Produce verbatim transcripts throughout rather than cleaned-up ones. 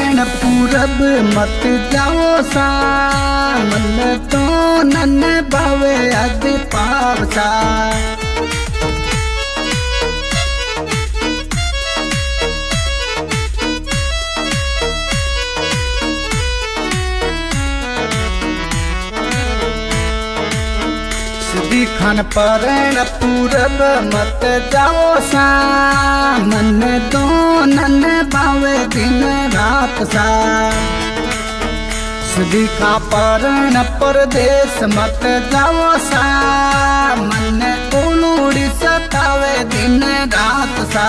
परण पूरब मत जाओ सा, मन तो नन भावे अद पावसा। खान परण पूरब मत जाओ सा, मन तो नन भावे दिन रात सा। सुधी खा परण परदेश मत जाओ सा, मन उलूड़ी सतावे दिन रात सा।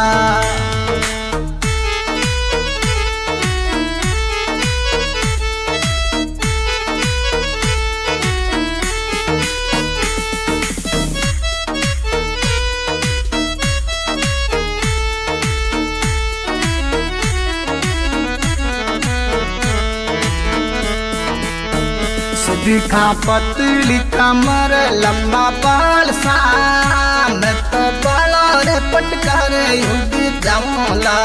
दिखा पतली कमर लंबा बाल सा, मैं तो बड़ा रे पटकर युग जाऊंला।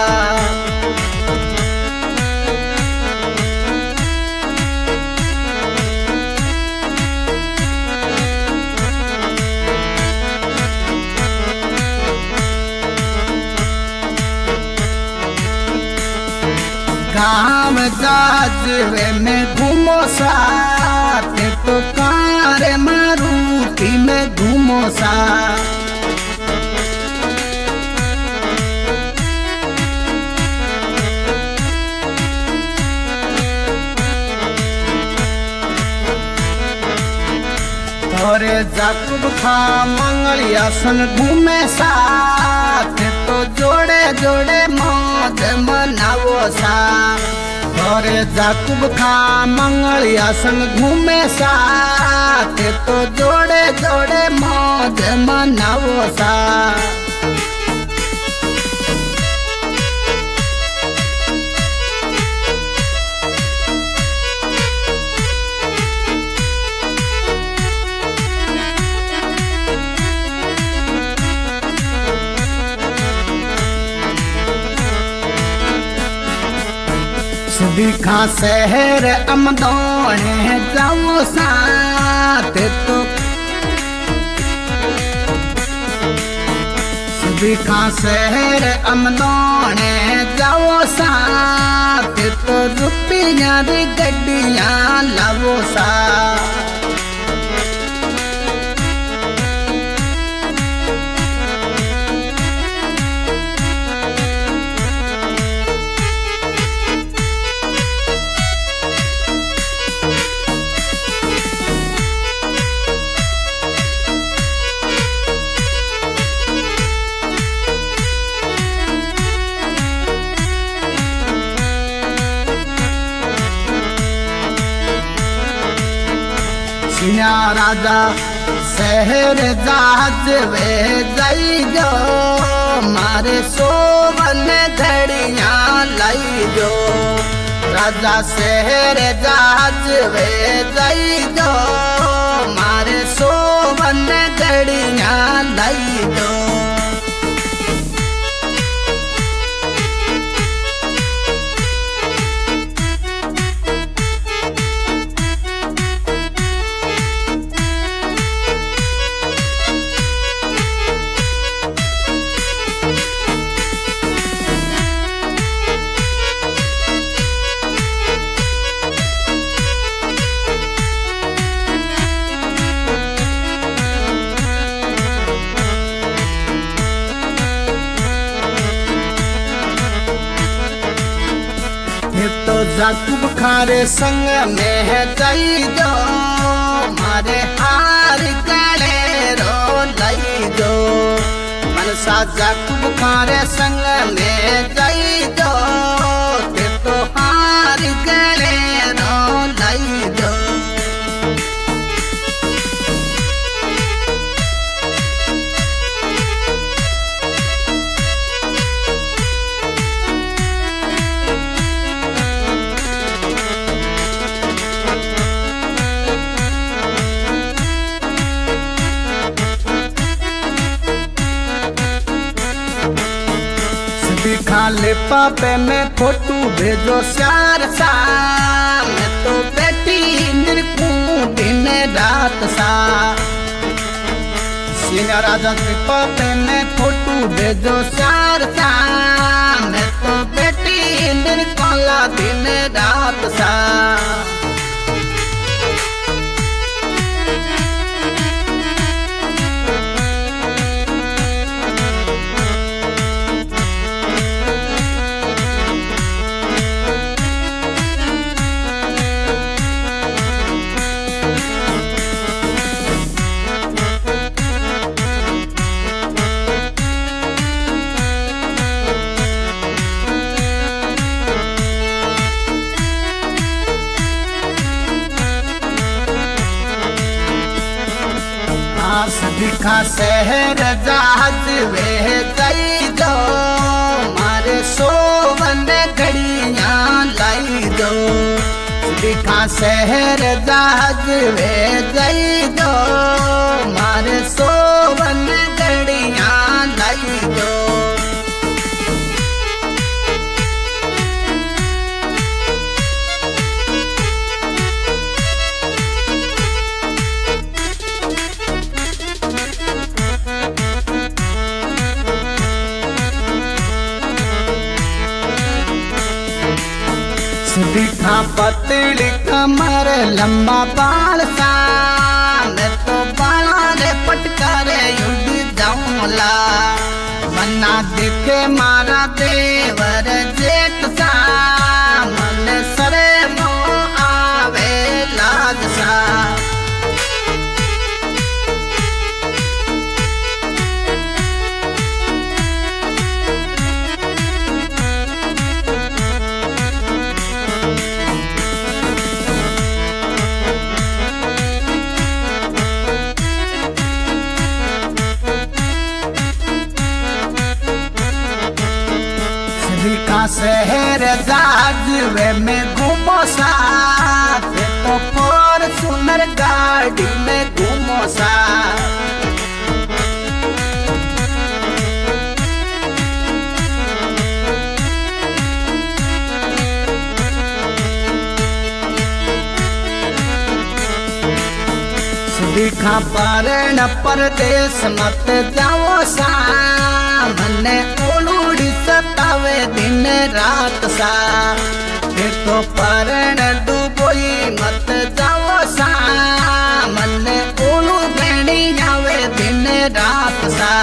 गाँव जाजवे में घूमो सा, तो कार मारुति में घूमो सा। तोरे जाकुब खा मंगलियासन घूमे साथ, तो जोड़े जोड़े मौज मनावो सा। तोरे जाकुब खा मंगलियासन घूमे साथ, तो जोड़े जोड़े मौज मनावो सा। दिखा शहर अमदोने जाओ साथ, तो दिखा शहर अमदोने जाओ साथ, तो रुपया री गड्डियां लावो सा। राजा शहर जहाज वे जाई जो, मारे सोवन घड़ियां लाई जो। राजा शहर जहाज वे जाई जो, मारे सोवन घड़ियां लाई जो। तो जाकुब खारे संग में जाई जो, मारे हार गले रो लाई जो। मनसा जाकुब खारे संग में जाई जो, ते तो हार गले रो लाई जो। खाले दीपा पे मैं फोटो भेजो सार सा मैं तो बैठी निरकू दिन रात सा सीना राजा दीपा पे मैं फोटो भेजो सार सा मैं तो बैठी निरकोला दिन रात सा दिखा शहर जहाज वे जाई दो मारे सोवन घड़ियां लाई दो दिखा शहर जहाज वे जाई दो मारे सोवन घड़ियां लाई दो दिखा पतली कमर लंबा बाल सा मैं तो बाला रे पटकारे उड़ जाऊंला मन्ना दिखे मारा देवर जेठ सा मन सरे मो आवे लाज सा शहर जहाज वे में घूमो साथ तो फोर सुनर गाड़ी में घूमो साथ दिखा पारण परदेश मत जाओ सा मने ओलूड़ी सतावे दिन रात सा फिर तो पारण डूबोई मत जाओ सा मने ओलू गणी आवे दिन रात सा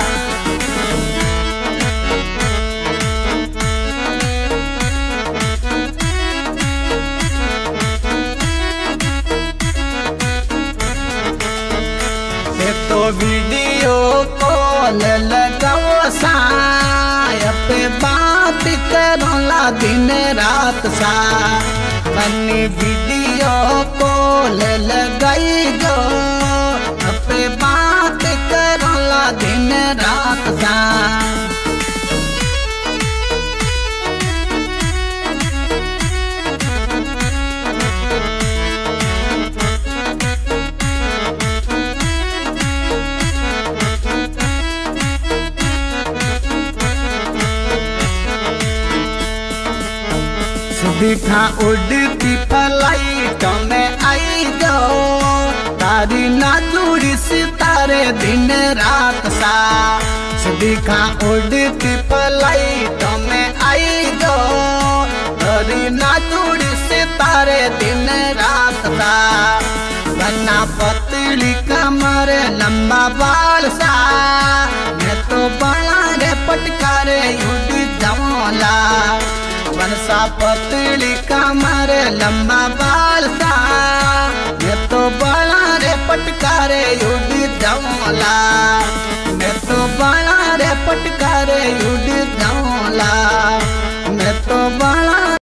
तो वीडियो कॉल लगाओ सा पे बात करोला दिन रात सा बनी वीडियो कॉल लगाई गो पे बात करोला दिन रात सा दिखा उड़ती फ्लाइट में आई जो तारी नाजुड़ी सितारे दिन रात सा दिखा उड़ती फ्लाइट में आई जो तारी नाजुड़ी सितारे दिन रात सा बना पतली कमर लंबा बाल सा मैं तो बड़ा रे पटकारे उड़ जाऊंला बनसा पतली कमर लंबा बाल सा मैं तो बड़ा रे पटकारे उड़ जाऊंला मैं तो बड़ा रे पटकारे उड़ जाऊंला मैं तो बड़ा